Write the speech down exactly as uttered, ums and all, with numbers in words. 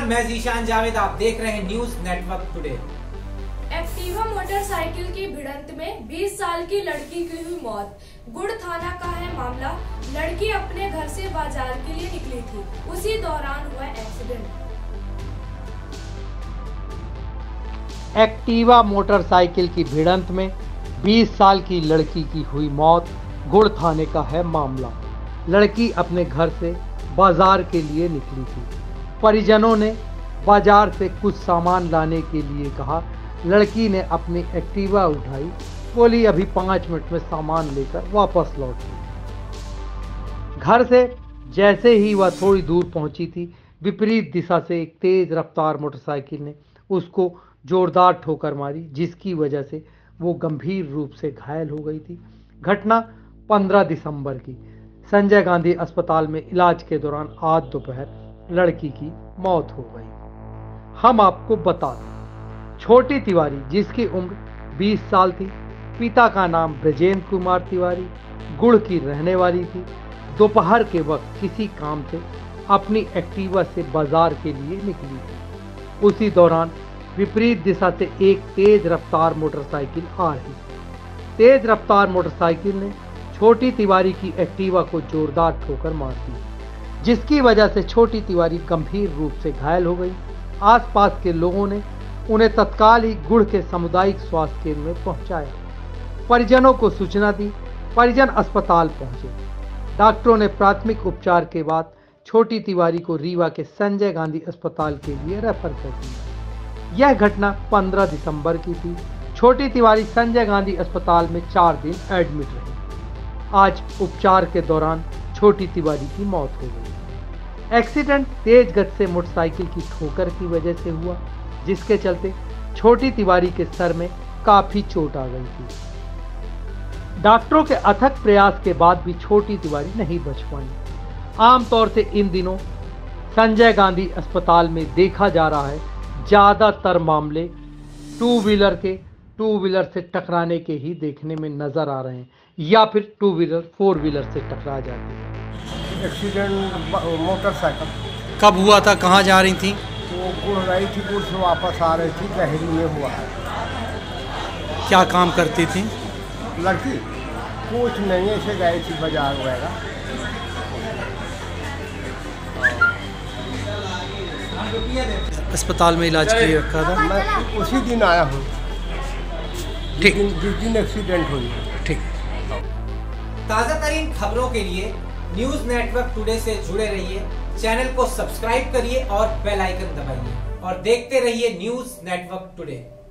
नमस्कार, मैं जीशान जावेद, आप देख रहे हैं news network today. Activa motorcycle की भिड़ंत में बीस साल की लड़की की हुई मौत। गुड़ थाना का है मामला। लड़की अपने घर से बाजार के लिए निकली थी, उसी दौरान हुआ एक्सीडेंट। एक्टिवा मोटरसाइकिल की भिड़ंत में बीस साल की लड़की की हुई मौत। गुड़ थाने का है मामला। लड़की अपने घर से बाजार के लिए निकली थी। परिजनों ने बाजार से कुछ सामान लाने के लिए कहा। लड़की ने अपनी एक्टिवा उठाई, बोली अभी पाँच मिनट में सामान लेकर वापस लौटूंगी। घर से जैसे ही वह थोड़ी दूर पहुंची थी, विपरीत दिशा से एक तेज रफ्तार मोटरसाइकिल ने उसको जोरदार ठोकर मारी, जिसकी वजह से वो गंभीर रूप से घायल हो गई थी। घटना पंद्रह दिसंबर की संजय गांधी अस्पताल में इलाज के दौरान आज दोपहर लड़की की मौत हो गई। हम आपको बता दें, छोटी तिवारी जिसकी उम्र बीस साल थी, पिता का नाम ब्रजेंद्र कुमार तिवारी, गुड़ की रहने वाली थी। दोपहर के वक्त किसी काम से अपनी एक्टिवा से बाजार के लिए निकली थी। उसी दौरान विपरीत दिशा से एक तेज रफ्तार मोटरसाइकिल आ रही थी। तेज रफ्तार मोटरसाइकिल ने छोटी तिवारी की एक्टिवा को जोरदार ठोकर मार दी, जिसकी वजह से छोटी तिवारी गंभीर रूप से घायल हो गई। आसपास के लोगों ने उन्हें तत्काल ही गुड़ के सामुदायिक स्वास्थ्य केंद्र में पहुंचाया। परिजनों को सूचना दी। परिजन अस्पताल पहुंचे। डॉक्टरों ने प्राथमिक उपचार के बाद छोटी तिवारी को रीवा के संजय गांधी अस्पताल के लिए रेफर कर दिया। यह घटना पंद्रह दिसंबर की थी। छोटी तिवारी संजय गांधी अस्पताल में चार दिन एडमिट रही। आज उपचार के दौरान छोटी तिवारी की मौत हो गई। एक्सीडेंट तेज गति से मोटरसाइकिल की ठोकर की वजह से हुआ, जिसके चलते छोटी तिवारी के सर में काफी चोट आ गई थी। डॉक्टरों के अथक प्रयास के बाद भी छोटी तिवारी नहीं बच पाई। आमतौर से इन दिनों संजय गांधी अस्पताल में देखा जा रहा है, ज्यादातर मामले टू व्हीलर के टू व्हीलर से टकराने के ही देखने में नजर आ रहे हैं, या फिर टू व्हीलर फोर व्हीलर से टकरा जाते हैं। एक्सीडेंट मोटरसाइकिल कब हुआ था? कहाँ जा रही थी? वो गुड़ रही थी, गुड़ से वापस आ रही थी, गहरी में हुआ है। क्या काम करती थी लड़की? कुछ नहीं, ऐसे गई थी बाजार वगैरह। अस्पताल में इलाज के लिए रखा था। मैं उसी दिन आया हूँ जिस दिन जिस दिन एक्सीडेंट हुई। ठीक। ताज़ा तरीन खबरों के लिए न्यूज नेटवर्क टुडे से जुड़े रहिए। चैनल को सब्सक्राइब करिए और बेल आइकन दबाइए और देखते रहिए न्यूज नेटवर्क टुडे।